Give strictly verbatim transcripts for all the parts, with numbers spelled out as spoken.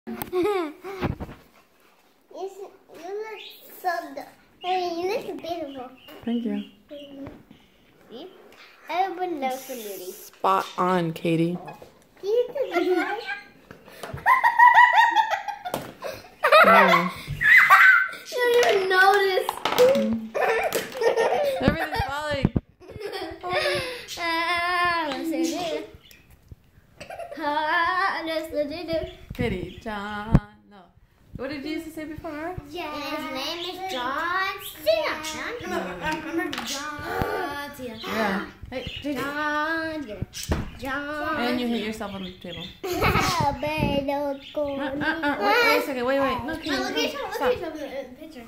You look so. Hey, you look beautiful. Thank you. See? Everyone loves the beauty. Spot on, Katie. You look nice. Yeah. You don't even notice. Everything's falling. Ah, let's do it. Ah, let's do it. Katie, John. No. What did Jesus say before her? Yeah. His name is John Cena. John. John Cena. Yeah. Hey, Katie. John. John. And you hit yourself on the table. Uh, uh, uh, wait, wait a second. Wait, wait. No, Katie. Oh, look at yourself. Look Stop. at yourself in the picture.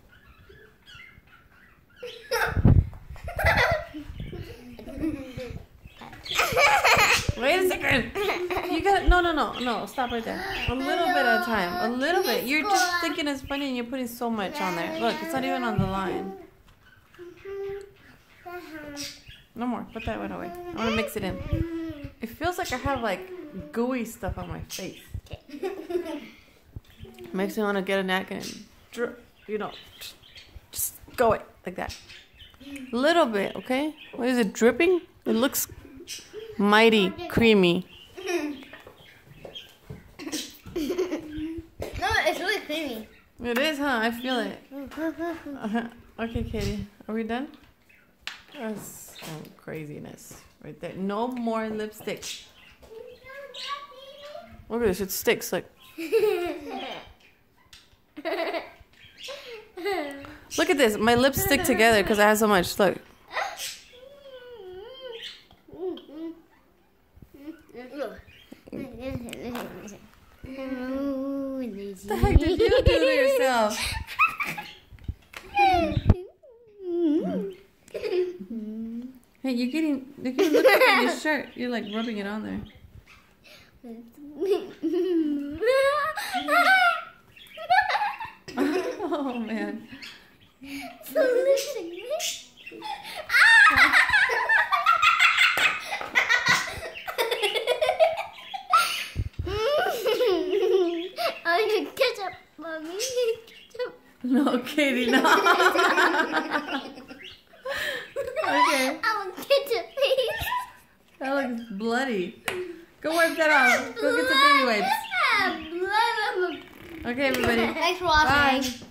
Wait a second. You got no, no, no, no. Stop right there. A little bit at a time. A little bit. You're just thinking it's funny, and you're putting so much on there. Look, it's not even on the line. No more. Put that one away. I want to mix it in. It feels like I have like gooey stuff on my face. Makes me want to get a napkin and, dri- you know, just, just go it like that. A little bit, okay? What is it, dripping? It looks mighty creamy. No, it's really creamy. It is, huh? I feel it. Uh-huh. Okay, Katie. Are we done? That's some craziness right there. No more lipstick. Look at this. It sticks. Like. Look at this. My lips stick together because I have so much. Look. What the heck did you do to yourself? Hey, you're getting, you're getting look at your shirt. You're like rubbing it on there. Oh man. So listen. Oh, you ketchup, mommy. Ketchup. No, Katie, no. Okay. I want ketchup, please. That looks bloody. Go wipe that off. Go get some baby wipes. Blood on the... Okay, everybody. Thanks for watching. Bye.